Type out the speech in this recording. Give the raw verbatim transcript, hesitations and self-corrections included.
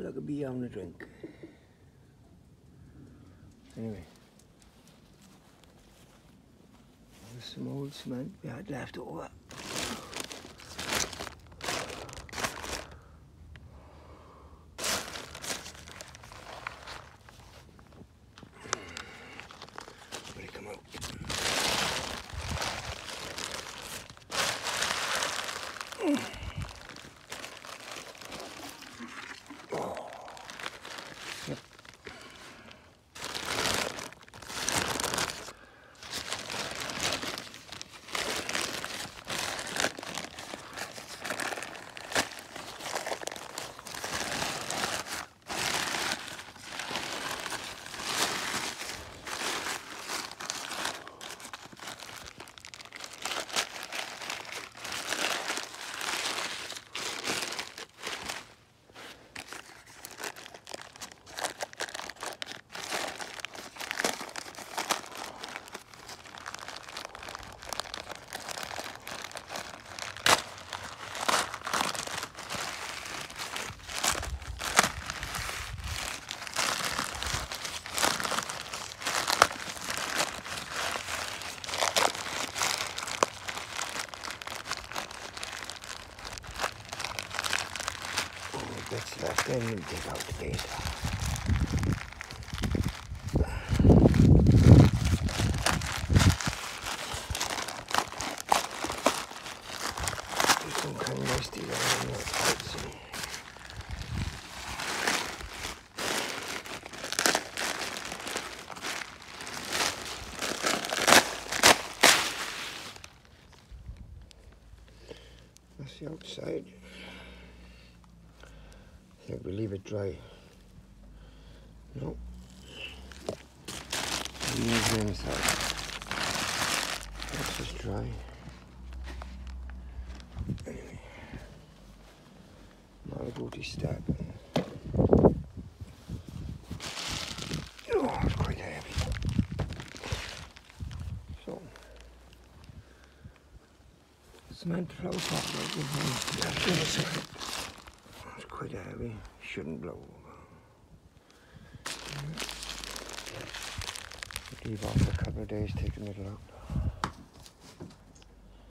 like a bee on a drink. Anyway, there's some old cement we had left over. Will it come out? Oh. Yep. Bits left, then we'll dig out the bait. There's some kind of nasty there in there, I'd say. That's the outside. I think we leave it dry. No. Leave the inside. That's just dry. Anyway. Not a booty stab. Oh, it's quite heavy. So. Cement flow pot right behind. Left in a second. Quite heavy, shouldn't blow over. Leave off for a couple of days, take the middle out.